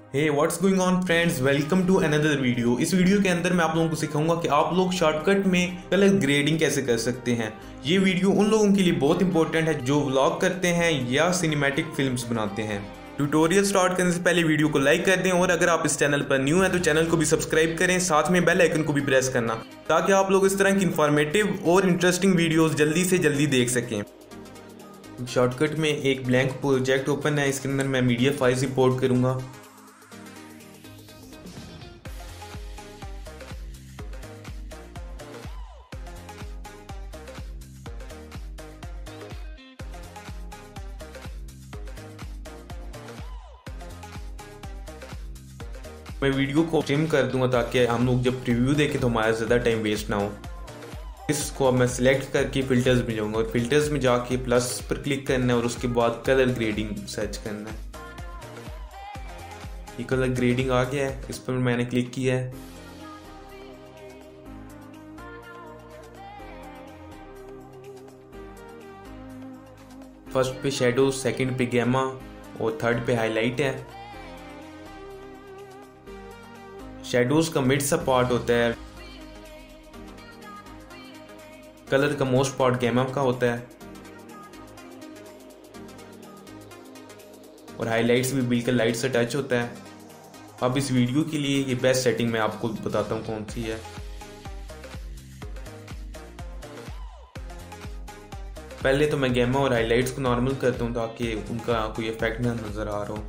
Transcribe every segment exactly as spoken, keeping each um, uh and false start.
Hey what's going on friends, welcome to another video. इस video के अंदर मैं आप लोगों को सिखाऊंगा कि आप लोग शॉर्टकट में कलर ग्रेडिंग कैसे कर सकते हैं। ये वीडियो उन लोगों के लिए बहुत इंपॉर्टेंट है जो व्लॉग करते हैं या सिनेमैटिक फिल्म्स बनाते हैं। ट्यूटोरियल स्टार्ट करने से पहले वीडियो को लाइक कर दें और अगर आप इस चैनल पर न्यू हैं तो चैनल को भी सब्सक्राइब करें, साथ में बेल आइकन को भी प्रेस करना ताकि आप लोग इस तरह की इंफॉर्मेटिव और इंटरेस्टिंग वीडियोस जल्दी से जल्दी देख सकें। शॉर्टकट में एक ब्लैंक प्रोजेक्ट ओपन है, इसके अंदर मैं मीडिया फाइल्स इंपोर्ट करूंगा। मैं वीडियो को ट्रिम कर दूंगा ताकि हम लोग जब प्रीव्यू देखें तो हमारा ज़्यादा टाइम वेस्ट ना हो। इसको अब मैं सिलेक्ट करके फिल्टर्स में जाऊंगा और फिल्टर्स में जाके प्लस पर क्लिक करना है और उसके बाद कलर ग्रेडिंग सर्च करना है। ये कलर ग्रेडिंग आ गया है, इस पर मैंने क्लिक किया है। फर्स्ट पे शेडो, सेकंड पे गैमा और थर्ड पे हाईलाइट है। शेडोज का मिड सा पार्ट होता है, कलर का मोस्ट पार्ट गैमा का होता है और हाइलाइट्स भी बिल्कुल लाइट से टच होता है। अब इस वीडियो के लिए ये बेस्ट सेटिंग मैं आपको बताता हूँ कौन सी है। पहले तो मैं गैमा और हाइलाइट्स को नॉर्मल करता हूँ ताकि उनका कोई इफेक्ट ना नजर आ रहा हो।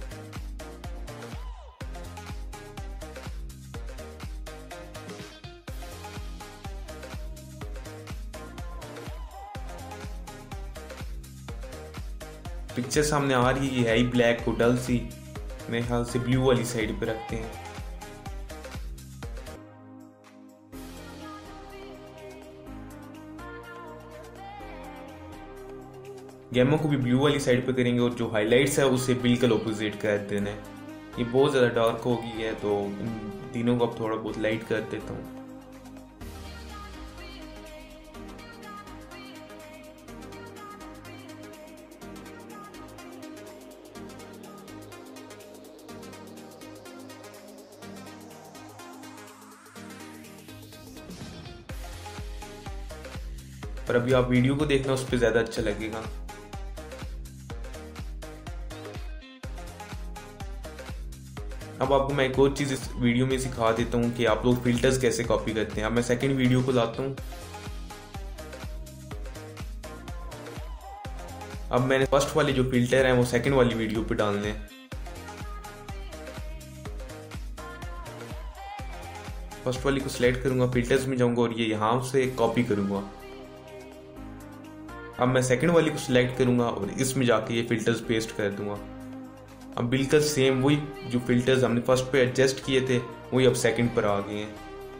पिक्चर सामने आ रही है, है ब्लैक को डल सी, मेरे ख्याल से ब्लू वाली साइड पे रखते हैं। गैमो को भी ब्लू वाली साइड पे करेंगे और जो हाइलाइट्स है उसे बिल्कुल ऑपोजिट कर देना है। ये बहुत ज़्यादा डार्क हो गई है तो इन तीनों को अब थोड़ा बहुत लाइट कर देता हूँ। पर अभी आप वीडियो को देखना, उस पर ज़्यादा अच्छा लगेगा। अब आपको मैं एक और चीज़ इस वीडियो में सिखा देता हूँ कि आप लोग फिल्टर्स कैसे कॉपी करते हैं। अब मैं सेकंड वीडियो को लाता हूँ। अब मैंने फर्स्ट वाले जो फिल्टर हैं वो सेकंड वाली वीडियो पे डालने हैं। फर्स्ट वाली को सिलेक्ट करूंगा, फिल्टर्स में जाऊंगा और ये यहाँ से कॉपी करूंगा। अब मैं सेकंड वाली को सिलेक्ट करूंगा और इसमें जाके ये फिल्टर्स पेस्ट कर दूंगा। अब बिल्कुल सेम वही जो फिल्टर्स हमने फर्स्ट पे एडजस्ट किए थे वही अब सेकंड पर आ गए हैं।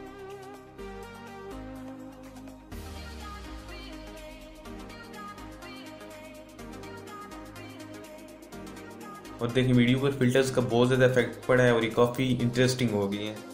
और देखिए वीडियो पर फिल्टर्स का बहुत ज़्यादा इफेक्ट पड़ा है और ये काफ़ी इंटरेस्टिंग हो गई है।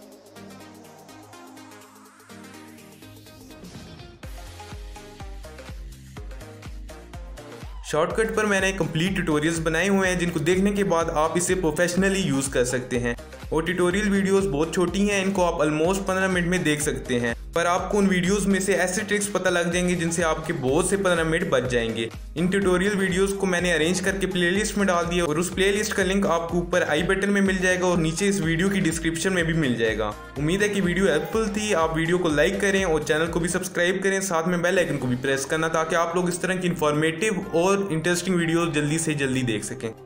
शॉर्टकट पर मैंने कंप्लीट ट्यूटोरियल्स बनाए हुए हैं जिनको देखने के बाद आप इसे प्रोफेशनली यूज़ कर सकते हैं। और ट्यूटोरियल वीडियोस बहुत छोटी हैं, इनको आप ऑलमोस्ट पंद्रह मिनट में देख सकते हैं। पर आपको उन वीडियोस में से ऐसे ट्रिक्स पता लग जाएंगे जिनसे आपके बहुत से पंद्रह मिनट बच जाएंगे। इन ट्यूटोरियल वीडियोस को मैंने अरेंज करके प्लेलिस्ट में डाल दिया और उस प्लेलिस्ट का लिंक आपको ऊपर आई बटन में मिल जाएगा और नीचे इस वीडियो की डिस्क्रिप्शन में भी मिल जाएगा। उम्मीद है कि वीडियो हेल्पफुल थी। आप वीडियो को लाइक करें और चैनल को भी सब्सक्राइब करें, साथ में बेल आइकन को भी प्रेस करना ताकि आप लोग इस तरह की इंफॉर्मेटिव और इंटरेस्टिंग वीडियो जल्दी से जल्दी देख सकें।